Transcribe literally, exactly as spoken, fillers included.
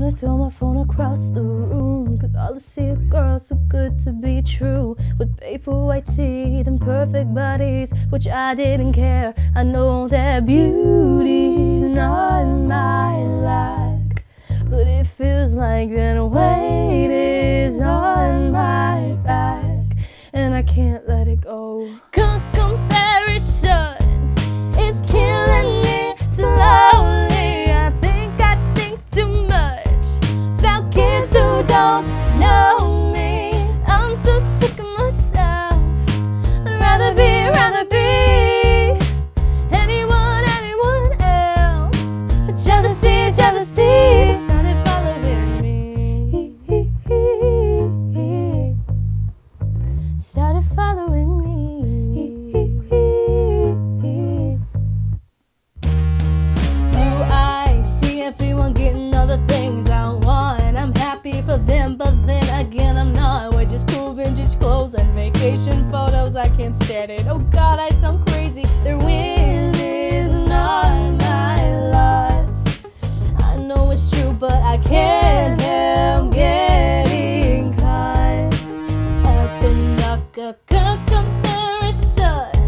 wanna throw my phone across the room, 'cause all I see are girls so good to be true, with paper white teeth and perfect bodies, which I didn't care. I know their beauty's not my like, but it feels like that weight is on my back, and I can't let it go. Good comparison is killing me slowly. I think I think too much about kids who don't know me. I'm so sick of myself. I'd rather be, rather be anyone, anyone else. But jealousy, jealousy started following me. Started following me. Everyone getting all the things I want, and I'm happy for them, but then again I'm not. We're just cool vintage clothes and vacation photos. I can't stand it. Oh God, I sound crazy. Their win is not my loss. I know it's true, but I can't help getting caught up in a good comparison.